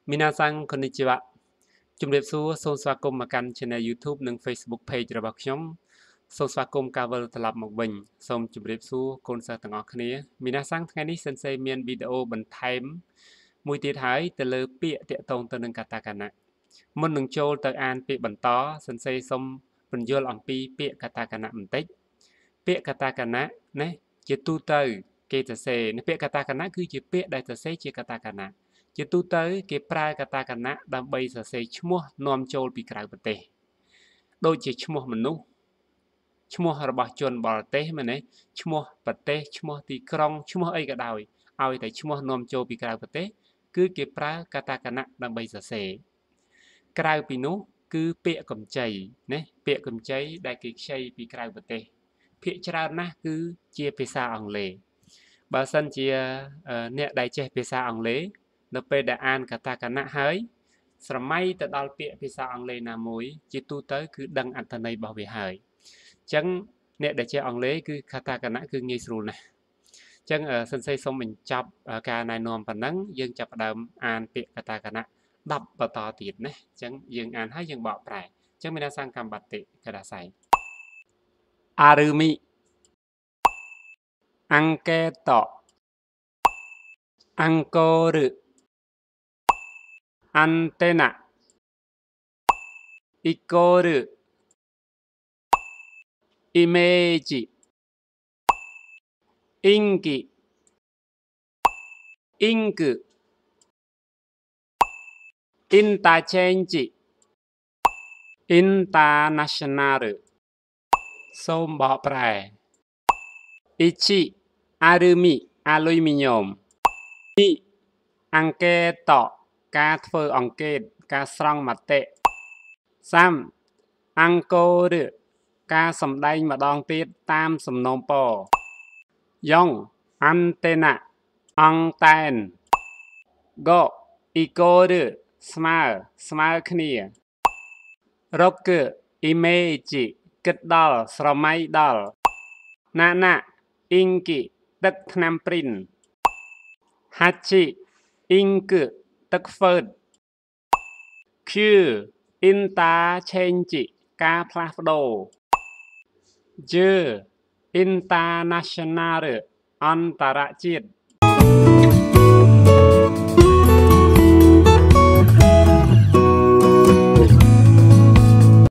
皆さんこんにちはជំរាបសួរសូមស្វាគមន៍មកកាន់ Channel YouTube និង Facebook Page របស់ខ្ញុំសូមស្វាគមន៍ការវិលត្រឡប់មកវិញសូមជម្រាបសួរកូនសិស្សទាំងអស់គ្នា皆さんថ្ងៃនេះ Sensei មានវីដេអូបន្ថែមមួយទៀតហើយទៅលើពាក្យតាក់ទងទៅនឹងកាតាកាណៈមុននឹងចូលទៅអានពាក្យបន្ត Sensei សូមពន្យល់អំពីពាក្យកាតាកាណៈបន្តិចពាក្យកាតាកាណៈណាជាទូទៅគេសរសេរពាក្យកាតាកាណៈគឺជាពាក្យដែលសរសេរជាកាតាកាណៈជាទូទៅគេប្រើកាតាកាណៈដើម្បីសរសេរឈ្មោះនាំចូលពីក្រៅប្រទេសដូចជាឈ្មោះមនុស្សឈ្មោះរបស់ជនបរទេសមែនទេឈ្មោះប្រទេសឈ្មោះទីក្រុងឈ្មោះអីក៏ដោយឲ្យតែឈ្មោះនាំចូលពីក្រៅប្រទេសគឺគេប្រើកាតាកាណៈដើម្បីសរសេរក្រៅពីនោះគឺពាក្យកម្ចីណាពាក្យកម្ចីដែលគេខ្ចីពីក្រៅប្រទេសភាគច្រើនណាស់គឺជាភាសាអង់គ្លេសបើសិនជាអ្នកដែលចេះភាសាអង់គ្លេសនៅពេលដែលអានកាតាកាណៈហើយស្រមៃទៅដល់ពាក្យភាសាអង់គ្លេសណាមួយជាទូទៅគឺដឹងអត្ថន័យរបស់វាហើយអញ្ចឹងអ្នកដែលចេះអង់គ្លេសគឺកាតាកាណៈគឺងាយស្រួលណាស់អញ្ចឹងSenseiសូមបញ្ចប់ការណែនាំប៉ុណ្ណឹងយើងចាប់ផ្ដើមអានពាក្យកាតាកាណៈ10បន្តទៀតណាអញ្ចឹងយើងអានហើយយើងបកប្រែអញ្ចឹង皆さん頑張ってくださいアルミアンケートアンコールアンテナイコールイメージインキインクインターチェンジインターナショナルសូមបកប្រែ1アルミអាលុយមីញ៉ូម2អង្កេតការធ្វើអង្កេតការស្រង់មតិ3អង្គរការសម្ដែងម្ដងទៀតតាមសំណូមពរ4អាន់តេណាអង់តែន5អ៊ីកូរស្មើគ្នា6អ៊ីមេជីគិតដល់ស្រមៃដល់ណាអ៊ីងគីទឹកថ្នាំព្រីន8អ៊ីងគឺទឹកហ្វឺត9អ៊ីនតាឆេងជីការផ្លាស់ប្ដូរ10 International អន្តរជាតិ